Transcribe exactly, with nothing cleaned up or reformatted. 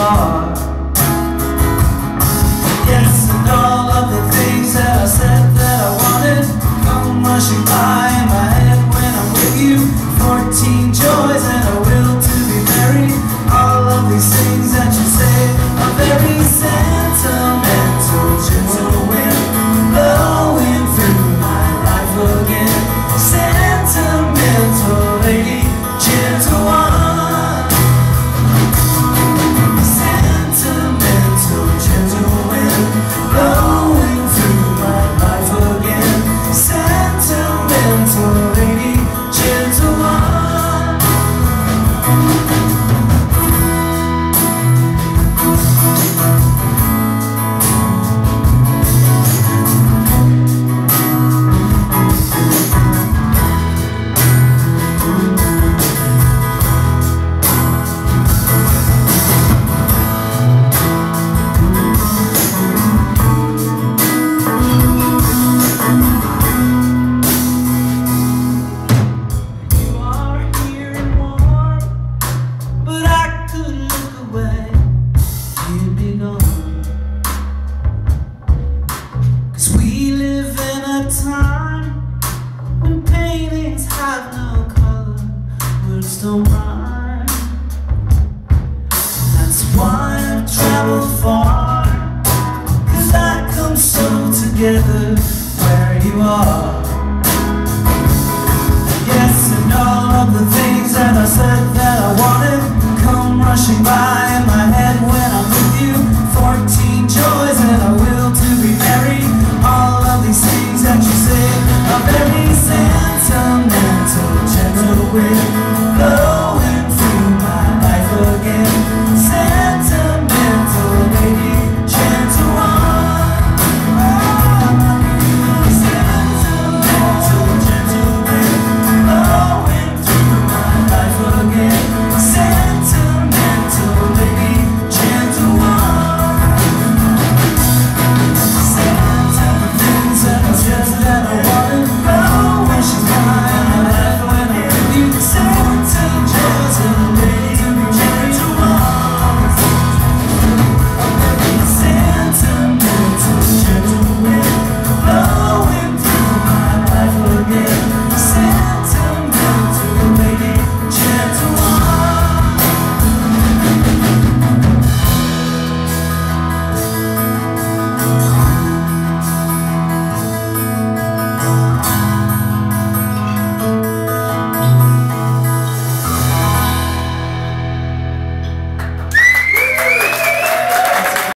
are. Yes, and all of the things that I said that I wanted come rushing by in my head when I'm with you. Fourteen joys and a will to be married. All of these things that you say are very sentimental. Gentle wind blowing through my life again. Sentimental lady, gentle one. Sentimental, gentle wind blowing through my life again. Sentimental lady, gentle one. Don't rhyme. That's why I've traveled far, 'cause I come so together where you are. Yes, and all of the things that I said that I wanted